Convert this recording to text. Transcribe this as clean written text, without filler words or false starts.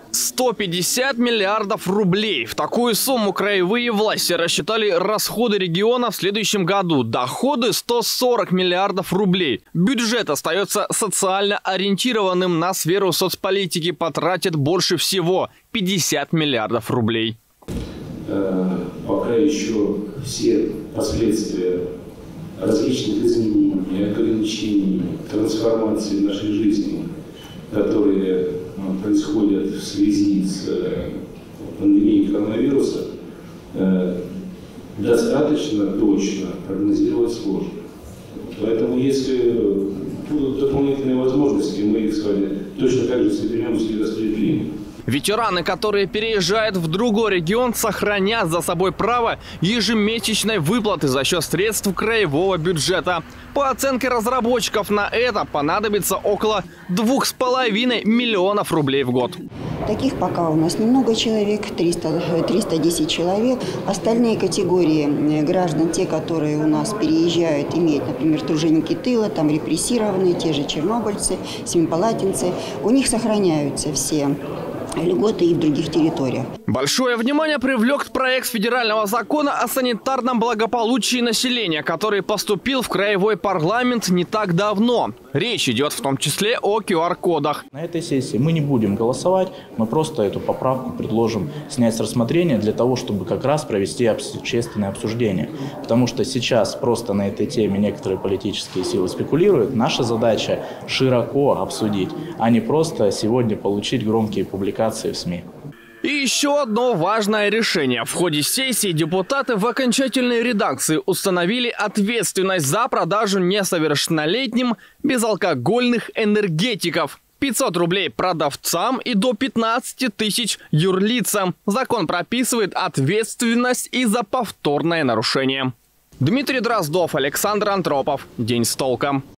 150 миллиардов рублей. В такую сумму краевые власти рассчитали расходы региона в следующем году. Доходы 140 миллиардов рублей. Бюджет остается социально ориентированным, на сферу соцполитики потратит больше всего 50 миллиардов рублей. Пока еще все последствия различных изменений, ограничений, трансформации в нашей жизни, которые происходят в связи с пандемией коронавируса, достаточно точно прогнозировать сложно. Поэтому, если будут дополнительные возможности, мы их с вами точно так же соберемся и распределим. Ветераны, которые переезжают в другой регион, сохранят за собой право ежемесячной выплаты за счет средств краевого бюджета. По оценке разработчиков, на это понадобится около 2,5 миллионов рублей в год. Таких пока у нас немного человек, 310 человек. Остальные категории граждан, те, которые у нас переезжают, имеют, например, труженики тыла, там репрессированные, те же чернобыльцы, семипалатинцы, у них сохраняются все льготы и в других территориях. Большое внимание привлек проект федерального закона о санитарном благополучии населения, который поступил в краевой парламент не так давно. Речь идет в том числе о QR-кодах. На этой сессии мы не будем голосовать, мы просто эту поправку предложим снять с рассмотрения для того, чтобы как раз провести общественное обсуждение. Потому что сейчас просто на этой теме некоторые политические силы спекулируют. Наша задача широко обсудить, а не просто сегодня получить громкие публикации в СМИ. И еще одно важное решение. В ходе сессии депутаты в окончательной редакции установили ответственность за продажу несовершеннолетним безалкогольных энергетиков. 500 рублей продавцам и до 15 тысяч юрлицам. Закон прописывает ответственность и за повторное нарушение. Дмитрий Дроздов, Александр Антропов. День с толком.